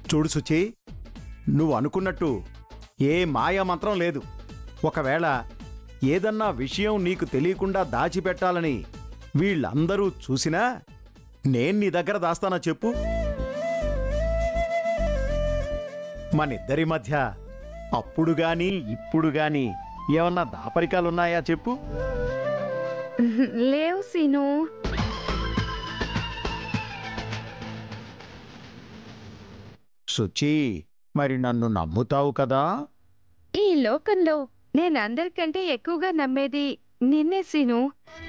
చూడు సుచి, నువ్వు అనుకున్నట్టు ఏ మాయా మంత్రం లేదు. ఒకవేళ ఏదన్నా విషయం నీకు తెలియకుండా దాచిపెట్టాలని వీళ్ళందరూ చూసినా నేను నీ దగ్గర దాస్తానా చెప్పు? మనిద్దరి మధ్య అప్పుడు గాని ఇప్పుడు గాని ఏమన్నా దాపరికాలున్నాయా చెప్పు? లేవు సీను. సుచి, మరి నన్ను నమ్ముతావు కదా? ఈ లోకంలో నేను అందరికంటే ఎక్కువగా నమ్మేది నిన్నే సీను.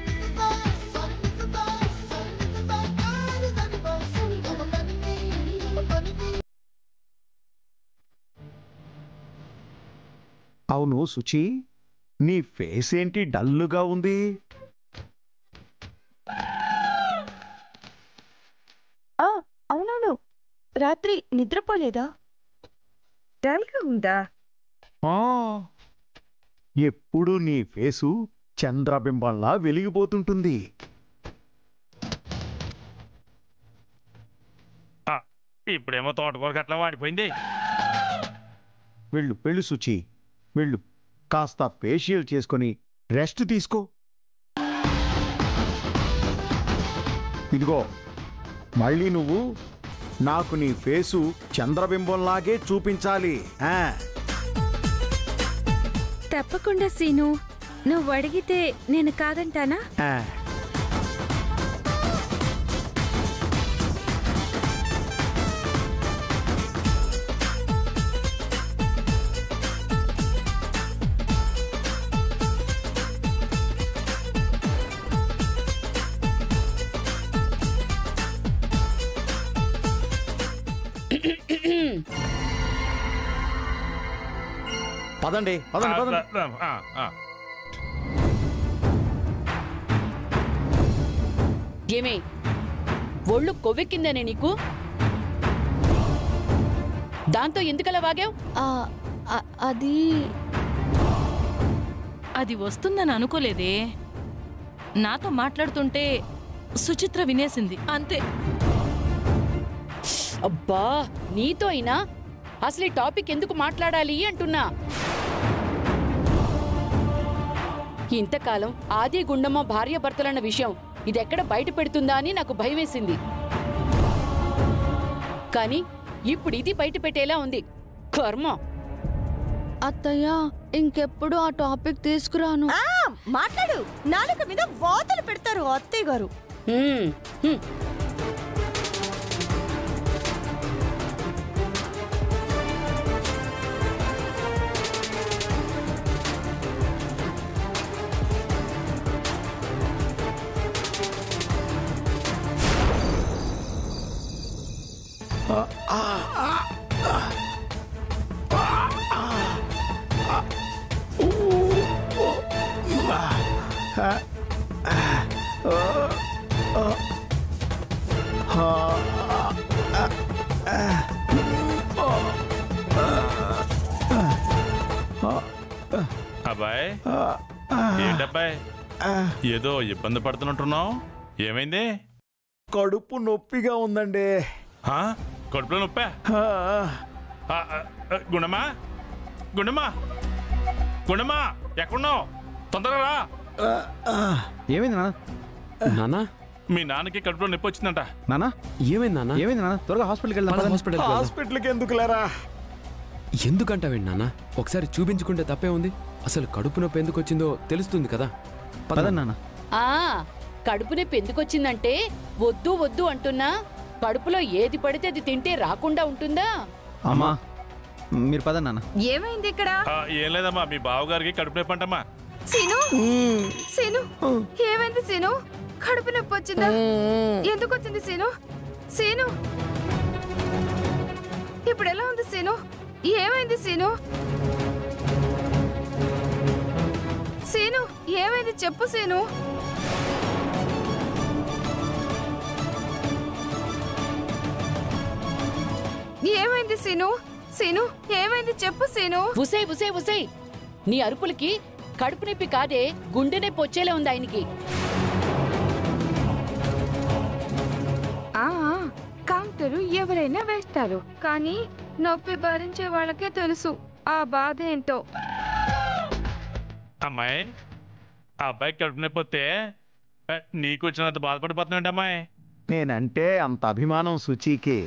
అవును సుచి, నీ ఫేస్ ఏంటి డల్లుగా ఉంది? అవునవును, రాత్రి నిద్రపోలేదా? డల్గా ఉందా? ఎప్పుడు నీ ఫేసు చంద్రబింబంలా వెలిగిపోతుంటుంది. ఇప్పుడేమో తోటకూర అట్లా వాడిపోయింది. వెళ్ళు వెళ్ళు సుచి, వెళ్ళు. కాస్త ఫేషియల్ చేసుకొని రెస్ట్ తీసుకో. ఇదిగో, మళ్ళీ నువ్వు నాకు నీ ఫేసు చంద్రబింబంలాగే చూపించాలి. తప్పకుండా సీను, నువ్వు అడిగితే నేను కాదంటానా? పదండి పదండి పదండి. ఏమే ఒళ్ళు కొవ్వెక్కిందనే నీకు? దాంతో ఎందుకలా వాగావు? అది వస్తుందని అనుకోలేదే. నాతో మాట్లాడుతుంటే సుచిత్ర వినేసింది అంతే. అబ్బా, నీతో అయినా అసలు ఈ టాపిక్ ఎందుకు మాట్లాడాలి అంటున్నా. ఇంతకాలం ఆది గుండమ్మ భార్యాభర్తలన్న విషయం ఇదెక్కడ బయట పెడుతుందా అని నాకు భయమేసింది. కానీ ఇప్పుడు ఇది బయట పెట్టేలా ఉంది. కర్మ. అత్తయ్య, ఇంకెప్పుడు ఆ టాపిక్ తీసుకురాను. మాట్లాడు, నాలుక మీద వాతలు పెడతారు అత్తయ్య గారు. అబ్బాయ్, ఏంటబ్బాయ్ ఏదో ఇబ్బంది పడుతున్నట్టున్నావు? ఏమైంది? కడుపు నొప్పిగా ఉందండి. కడుపులో నొప్పా? గుండమ్మా, గుండమ్మా, గుండమ్మా, ఎక్కడున్నావు? తొందరగా రా. ఏమైంది నాన్న? నాన్న, మీ నాన్నకి కడుపులో నొప్పి వచ్చిందంట. నాన్న ఏమైంది? నాన్న ఏమైంది? నాన్న త్వరగా హాస్పిటల్కి వెళ్దాం. హాస్పిటల్కి ఎందుకు లేరా? ఎందుకంటావేంటి నాన్న? ఒకసారి చూపించుకుంటే తప్పే ఉంది. అసలు కడుపు నొప్పి ఎందుకు వచ్చిందో తెలుస్తుంది కదా. పదండి నాన్న. కడుపు నొప్పి ఎందుకు వచ్చిందంటే వద్దు వద్దు అంటున్నా. కడుపులో ఏది పడితే అది తింటే రాకుండా ఉంటుందా? అమ్మా, మీరు పదండి నాన్న. ఏమైంది ఇక్కడ? ఏం లేదమ్మా, మీ బావగారికి కడుపు నొప్పి అంటమ్మా. సీను, సీను, ఏమైంది సీను? కడుపు నొప్పి వచ్చిందా? ఎందుకు వచ్చింది సీను? సీను, ఇప్పుడు ఎలా ఉంది సీను? ఏమైంది సీను? సీను, ఏమైంది చెప్పు సీను. ఏమైంది సీను? సీను, ఏమైంది చెప్పు సీను. ఉసే ఉసే ఉసే, నీ అరుపులకి కడుపు నొప్పి కాదే గుండె నొప్పి వచ్చేలా ఉంది ఆయనకి. కామ్ డాక్టరు ఎవరైనా వేస్తారు, కానీ నొప్పి భరించే వాళ్ళకే తెలుసు ఆ బాధ ఏంటో. అమ్మాయి, ఆ అబ్బాయి కడుపు నొప్పి వస్తే నీకు వచ్చినంత బాధపడిపోతున్నాడు అమ్మాయి. నేనంటే అంత అభిమానం సుచికి.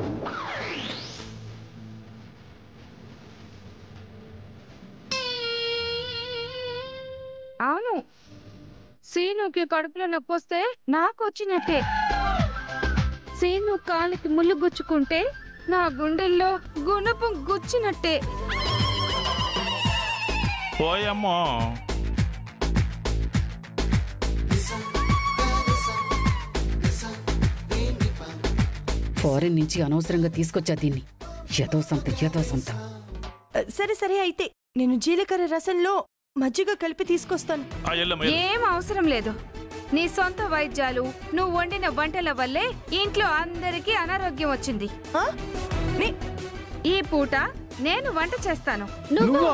అవును, సీనుకి కడుపులో నొప్పి వస్తే నాకు వచ్చినట్టే. సీను కాలికి ముళ్ళు గుచ్చుకుంటే నా గుండెల్లో గుణపు గుచ్చినట్టే. పోయమ్మో. ఫారెన్ నుంచి అనవసరంగా తీసుకొచ్చా దీన్ని. ఏదో సంత. సరే సరే, అయితే నేను జీలకర్ర రసంలో మజ్జిగ కలిపి తీసుకొస్తాను. ఏం అవసరం లేదు. నీ సొంత వైద్యాలు, నువ్వు వండిన వంటల వల్లే ఇంట్లో అందరికీ అనారోగ్యం వచ్చింది. ఆ? ఈ పూట నేను వంట చేస్తాను. నువ్వా?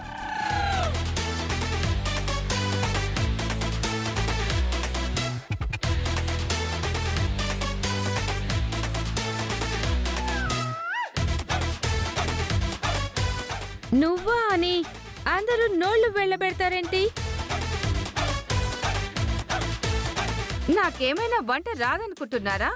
నువ్వా అని అందరూ నోళ్లు వెళ్ళబెడతారేంటి? నాకేమైనా వంట రాదనుకుంటున్నారా?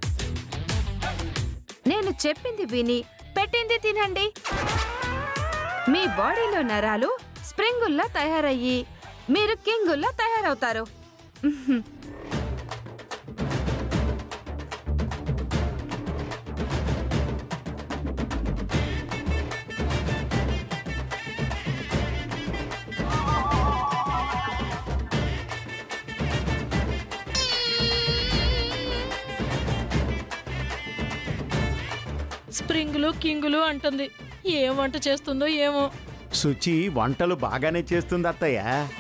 నేను చెప్పింది విని పెట్టింది తినండి. మీ బాడీలో నరాలు స్ప్రింగుల్లా తయారయ్యి మీరు కింగుల్లా తయారవుతారు. స్ప్రింగులు కింగులు అంటుంది. ఏం వంట చేస్తుందో ఏమో. సుచి వంటలు బాగానే చేస్తుంది అత్తయ్య.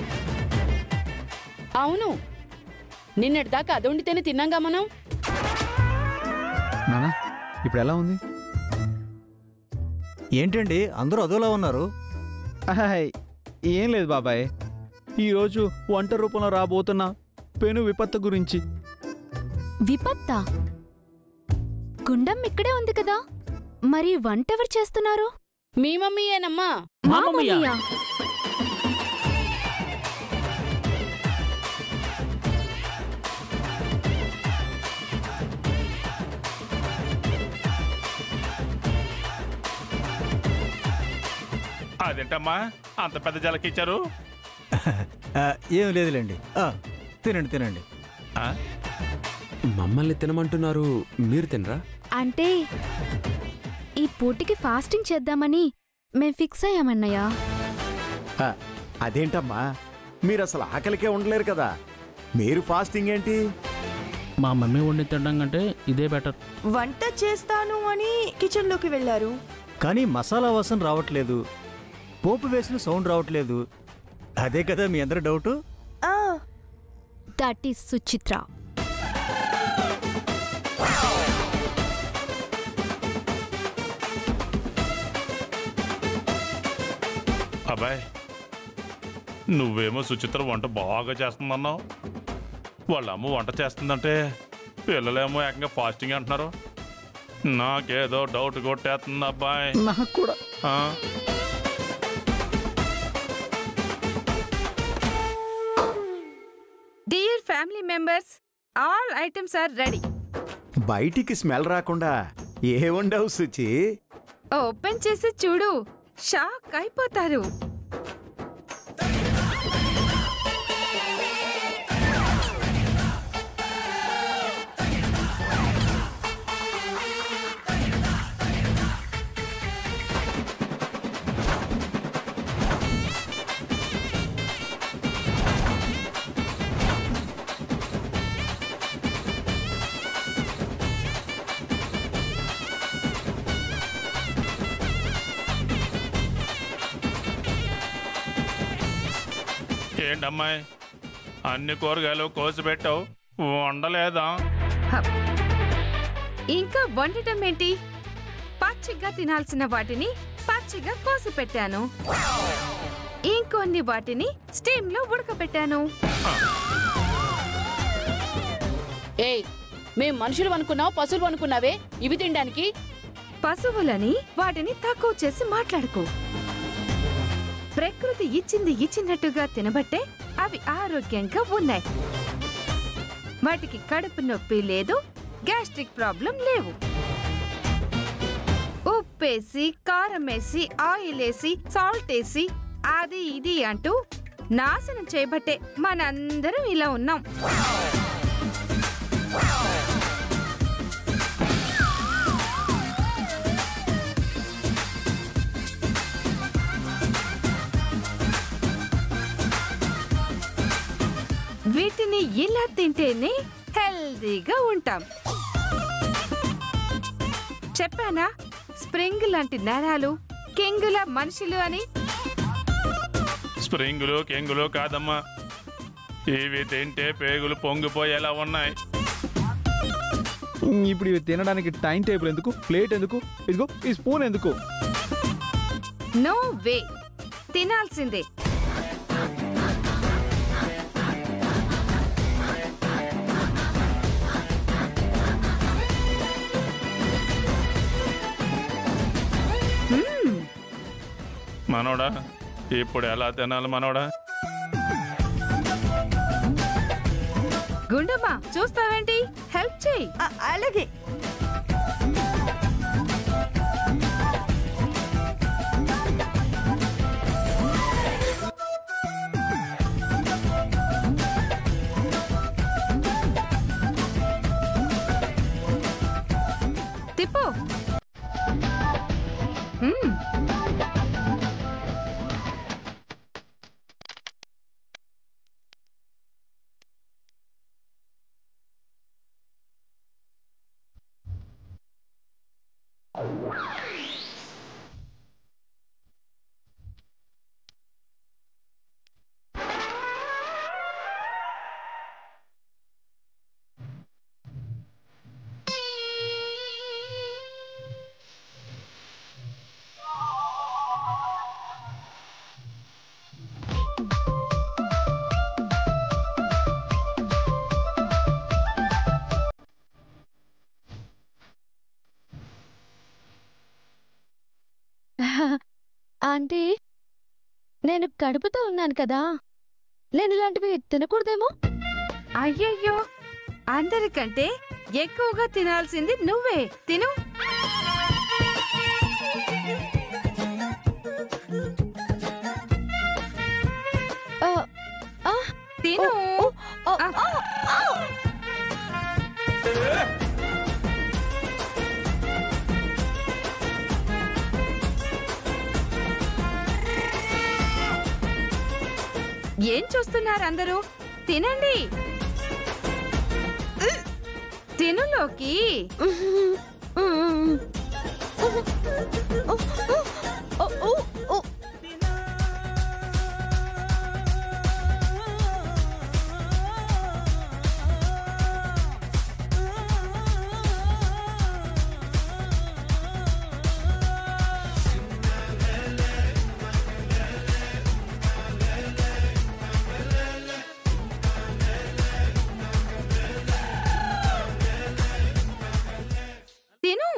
అవును, నిన్నటిదాకా అది వండితేనే తిన్నాంగా మనం. నానా, ఇప్పుడు ఎలా ఉంది? ఏంటండి అందరూ అదోలా ఉన్నారు? ఏం లేదు బాబాయ్, ఈరోజు వంట రూపంలో రాబోతున్న పెను విపత్తు గురించి. విపత్తా? గుండం ఇక్కడే ఉంది కదా, మరి వంట ఎవరు చేస్తున్నారు? మీ మమ్మీయేనమ్మా. మా మమ్మీయా? అదేంటమ్మా అంత పెద్ద జలకిచ్చారు? ఏం లేదులేండి. తినండి తినండి. మమ్మల్ని తినమంటున్నారు, మీరు తినరా? అంటే ఈ పూటకి ఫాస్టింగ్ చేద్దామని మేం ఫిక్స్ అయ్యామన్నయ్య. అదేంటమ్మా, మీరు అసలు ఆకలికే ఉండలేరు కదా, మీరు ఫాస్టింగ్ ఏంటి? మా మమ్మీ వండి తినడం కంటే ఇదే బెటర్. వంట చేస్తాను అని కిచెన్లోకి వెళ్ళారు, కానీ మసాలా వాసన రావట్లేదు, పోపు వేసిన సౌండ్ రావట్లేదు. అదే కదా మీ అందరి డౌటు? That is Suchitra. అబ్బాయ్, నువ్వేమో సుచిత్ర వంట బాగా చేస్తుందన్నావు. వాళ్ళ అమ్మ వంట చేస్తుందంటే పిల్లలేమో ఏకంగా ఫాస్టింగ్ అంటున్నారు. నాకేదో డౌట్ కొట్టేస్తుంది అబ్బాయి. నాకు కూడా. Dear family members, all items are ready. బయటికి స్మెల్ రాకుండా ఏ ఉండవు సుచి. ఓపెన్ చేసి చూడు, షాక్ అయిపోతారు. ఏంటమ్మాయి అన్ని కూరగాయలు కోసి పెట్టావు, వండలేదా? ఇంకా వండటం ఏంటి? పచ్చిగా తినాల్సిన వాటిని పచ్చిగా కోసి పెట్టాను, ఇంకొన్ని వాటిని స్టీమ్ లో ఉడకబెట్టాను. ఏయ్, మేం మనుషులు అనుకున్నావు పశువులు అనుకున్నావే ఇవి తినడానికి? పశువులని వాటిని తక్కువ చేసి మాట్లాడుకో. ప్రకృతి ఇచ్చింది ఇచ్చినట్టుగా తినబట్టే అవి ఆరోగ్యంగా ఉన్నాయి. వాటికి కడుపు నొప్పి లేదు, గ్యాస్ట్రిక్ ప్రాబ్లం లేవు. ఉప్పేసి, కారమేసి, ఆయిల్ వేసి, సాల్ట్ వేసి అది ఇది అంటూ నాశనం చేయబట్టే మనందరం ఇలా ఉన్నాం. వీటిని ఇలా తింటేనే హెల్దీగా ఉంటాం. చెప్పానా స్ప్రింగ్ లాంటి నరాలు, కెంగుల మనుషులు అని? స్ప్రింగులు కెంగులు కాదమ్మా, ఇవి తింటే పేగులు పొంగిపోయేలా ఉన్నాయి. ఇప్పుడు ఇవి తినడానికి టైం టేబుల్ ఎందుకు, ప్లేట్ ఎందుకు, ఇదిగో ఈ స్పూన్ ఎందుకు? నో వే, తినాల్సిందే. మనోడా ఇప్పుడు ఎలా తినాలి మనోడా? గుండమ్మా చూస్తావేంటి, హెల్ప్ చేయి. అలాగే. తిప్పు. అంటే నేను కడుపుతో ఉన్నాను కదా, నేను ఇలాంటివి తినకూడదేమో. అయ్యయ్యో, అందరికంటే ఎక్కువగా తినాల్సింది నువ్వే. తిను. తిను. ఏం చూస్తున్నారు అందరూ? తినండి. తినులోకి. తిను.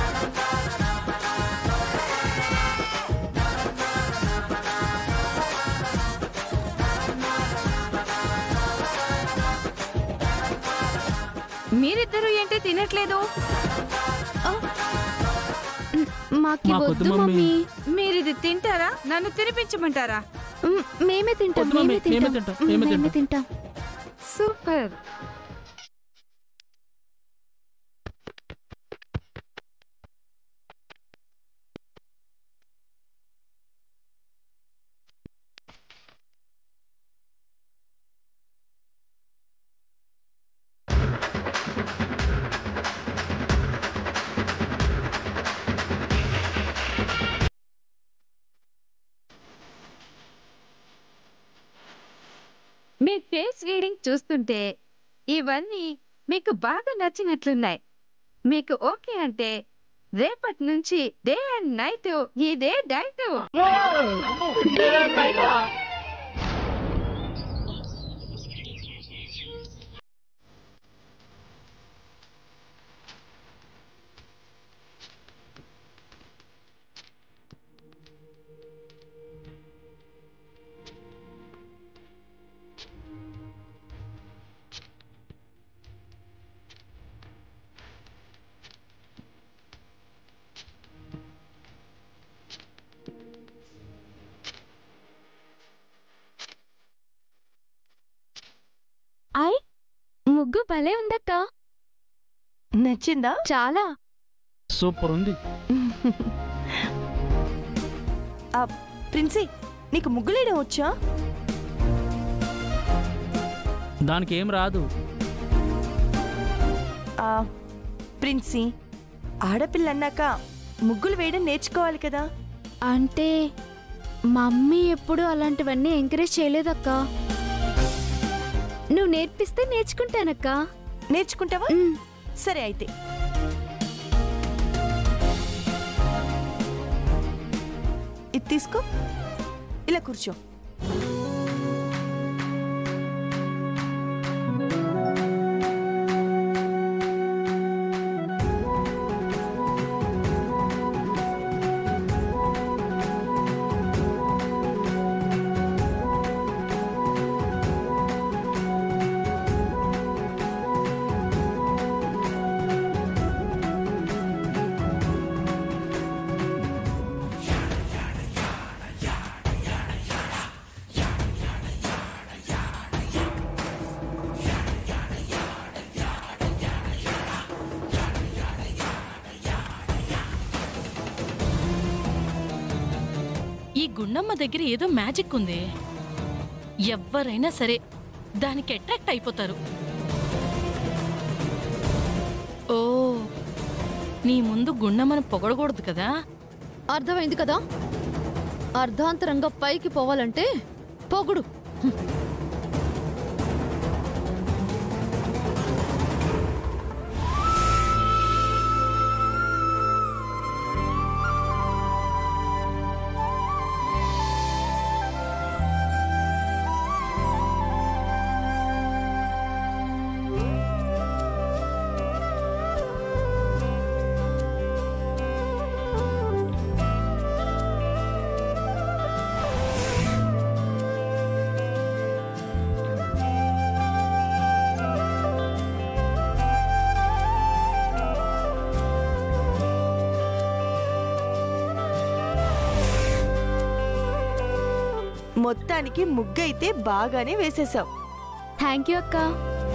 మీరిద్దరూ ఏంటి తినట్లేదు? మాకొద్దు మమ్మీ. మీరిది తింటారా? నన్ను తినిపించమంటారా? మేమే తింటాం, మేమే తింటాం. సూపర్. మీ ఫేస్ రీడింగ్ చూస్తుంటే ఇవన్నీ మీకు బాగా నచ్చినట్లున్నాయి. మీకు ఓకే అంటే రేపటి నుంచి డే అండ్ నైట్ ఇదే డైట్. భలే ఉందక్క. నచ్చిందా? చాలా. సూపర్ ఉంది. ప్రిన్సీ, నీకు ముగ్గులేయడం వచ్చా? దానికి ఏం రాదు. ప్రిన్సీ, ఆడపిల్ల అన్నాక ముగ్గులు వేయడం నేర్చుకోవాలి కదా. అంటే మమ్మీ ఎప్పుడు అలాంటివన్నీ ఎంకరేజ్ చేయలేదక్క. నువ్వు నేర్పిస్తే నేర్చుకుంటానక్క. నేర్చుకుంటావా? సరే అయితే. ఇది తీసుకో, ఇలా కూర్చో. ఈ గుండమ్మ దగ్గర ఏదో మ్యాజిక్ ఉంది. ఎవ్వరైనా సరే దానికి అట్రాక్ట్ అయిపోతారు. ఓ, నీ ముందు గుండమ్మను పొగడకూడదు కదా. అర్థమైంది కదా. అర్ధాంతరంగా పైకి పోవాలంటే పొగుడు. మొత్తానికి ముగ్గైతే బాగానే వేసేసావు. థ్యాంక్ యూ అక్క.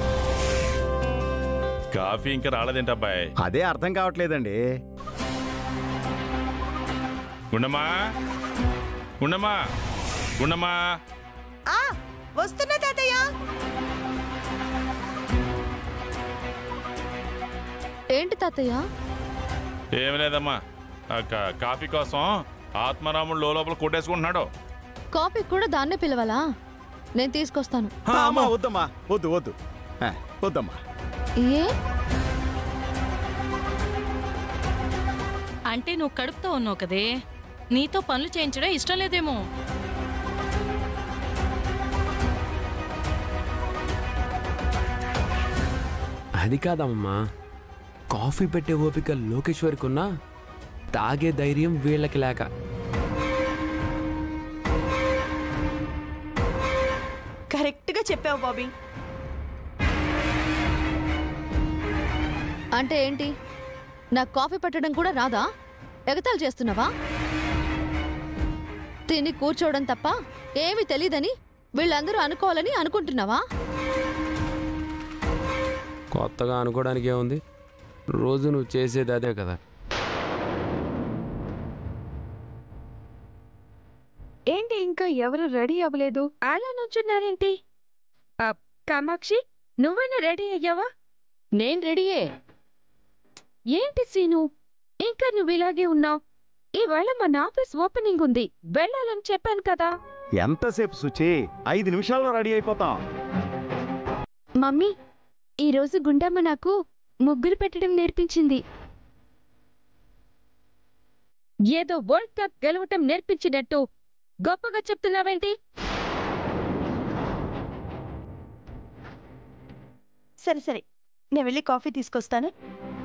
కాఫీ ఇంకా రాలేదేంటబ్బాయి? అదే అర్థం కావట్లేదండి. గుండమ్మా, గుండమ్మా, గుండమ్మా. వస్తున్నా తాతయ్య. ఏంటి తాతయ్య? ఏమి లేదమ్మా, కాఫీ కోసం ఆత్మారాముడు లోపల కొట్టేసుకుంటున్నాడు. కాఫీ కూడా దాన్నే పిలవాలా? నేను తీసుకొస్తాను. అమ్మా వద్దమ్మా, వద్దు వద్దు వద్దమ్మా. ఏ అంటే నువ్వు కడుపుతో ఉన్నావు కదే, నీతో పనులు చేయించడం ఇష్టం లేదేమో. అది కాదమ్మా, కాఫీ పెట్టే ఓపిక లోకేశ్వరికి ఉన్నా తాగే ధైర్యం వీళ్ళకి లేక. కరెక్ట్గా చెప్పావు బాబీ. అంటే ఏంటి? నాకు కాఫీ పెట్టడం కూడా రాదా? ఎగతాలు చేస్తున్నావా? తిని కూర్చోవడం తప్ప ఏమీ తెలీదని వీళ్ళందరూ అనుకోవాలని అనుకుంటున్నావా? కొత్తగా అనుకోవడానికి ఏముంది, రోజు నువ్వు చేసేది అదే కదా. ఏంటి ఇంకా ఎవరు రెడీ అవ్వలేదు? అలా నుంచున్నారేంటి? కామాక్షి, నువ్వైనా రెడీ అయ్యావా? నేను రెడీయే. ఏంటి సీను, ఇంకా నువ్వు ఇలాగే ఉన్నావు? ఈవేళ మన ఆఫీస్ ఓపెనింగ్ ఉంది, వెళ్ళాలని చెప్పాను కదా. ఎంతసేపు సుచి? 5 నిమిషాల్లో రెడీ అయిపోతాం. మమ్మీ, ఈరోజు గుండమ్మ నాకు ముగ్గులు పెట్టడం నేర్పించింది. ఏదో వరల్డ్ కప్ గెలవటం నేర్పించినట్టు గొప్పగా చెప్తున్నావేంటి? సరే సరే, నేను వెళ్ళి కాఫీ తీసుకొస్తాను.